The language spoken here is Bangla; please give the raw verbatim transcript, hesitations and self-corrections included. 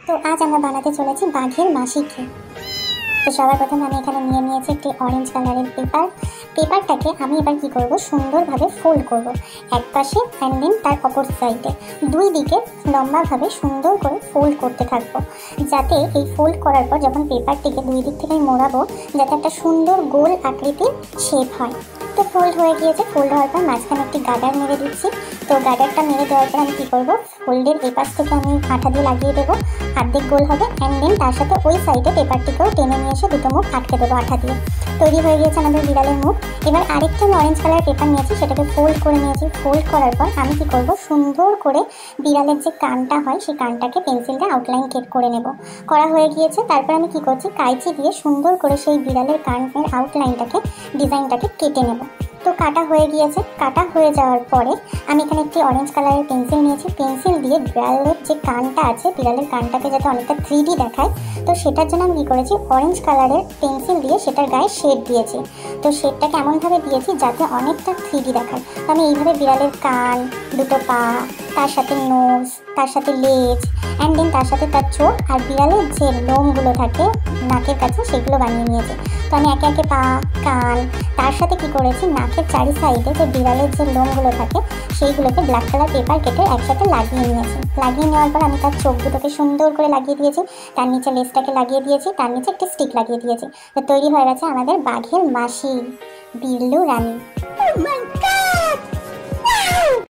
তো আজ আমরা বানাতে চলেছি বাঘের মাসিকে। তো সবার প্রথমে আমি এখানে নিয়ে নিয়েছি একটি অরেঞ্জ কালারের পেপার। পেপারটাকে আমি এবার কি করব, সুন্দরভাবে ফোল্ড করব এক পাশে অ্যান্ড দেন তার অপর সাইডে দুই দিকে লম্বাভাবে সুন্দর করে ফোল্ড করতে থাকবো, যাতে এই ফোল্ড করার পর যখন পেপারটিকে দুই দিক থেকে মোড়াবো যাতে একটা সুন্দর গোল আকৃতির শেপ হয়। তো ফোল্ড হয়ে গিয়েছে। ফোল্ড হওয়ার পর মাঝখানে একটি গার্ডার মেরে দিচ্ছি। তো গার্ডারটা মেরে দেওয়ার পর আমি কী করবো, ফোল্ডের এই পাশ থেকে আমি আঠা দিয়ে লাগিয়ে দেবো, অর্ধেক গোল হবে অ্যান্ড দেন তার সাথে ওই সাইডে পেপারটিকেও টেনে নিয়ে এসে দুটো মুখ আটকে দেবো আঠা দিয়ে। তৈরি হয়ে গিয়েছে আমাদের বিড়ালের মুখ। এবার আরেকটা আমি অরেঞ্জ কালার পেপার নিয়েছি, সেটাকে ফোল্ড করে নিয়েছি। ফোল্ড করার পর আমি কী করবো, সুন্দর করে বিড়ালের যে কানটা হয় সেই কানটাকে পেন্সিলটা আউটলাইন কেট করে নেব। করা হয়ে গিয়েছে। তারপর আমি কী করছি, কাঁচি দিয়ে সুন্দর করে সেই বিড়ালের কানের আউটলাইনটাকে ডিজাইনটাকে কেটে নেব। তো কাটা হয়ে গিয়েছে। কাটা হয়ে যাওয়ার পরে আমি এখানে একটি অরেঞ্জ কালারের পেন্সিল নিয়েছি। পেন্সিল দিয়ে বিড়ালের যে কানটা আছে, বিড়ালের কানটাকে যাতে অনেকটা থ্রি ডি দেখায়, তো সেটার জন্য আমি কী করেছি, অরেঞ্জ কালারের পেন্সিল দিয়ে সেটার গায়ে শেড দিয়েছি। তো শেডটাকে এমনভাবে দিয়েছি যাতে অনেকটা থ্রি ডি দেখায়। তো আমি এইভাবে বিড়ালের কান, দুটো পা, তার সাথে নোজ, তার সাথে লেজ অ্যান্ড দেন তার সাথে তার চোখ আর বিড়ালের যে লোমগুলো থাকে নাকের কাছে সেগুলো বানিয়ে নিয়েছি। তো আমি একে একে পা, কান, তার সাথে কী করেছি, নাকের চারি সাইডে যে বিড়ালের যে লোমগুলো থাকে সেইগুলোকে ব্ল্যাক কালার পেপার কেটে একসাথে লাগিয়ে নিয়েছি। লাগিয়ে নেওয়ার পর আমি তার চোখ দুটোকে সুন্দর করে লাগিয়ে দিয়েছি, তার নিচে লেজটাকে লাগিয়ে দিয়েছি, তার নিচে একটি স্টিক লাগিয়ে দিয়েছি। তো তৈরি হয়ে গেছে আমাদের বাঘের মাসি বিল্লু রানী।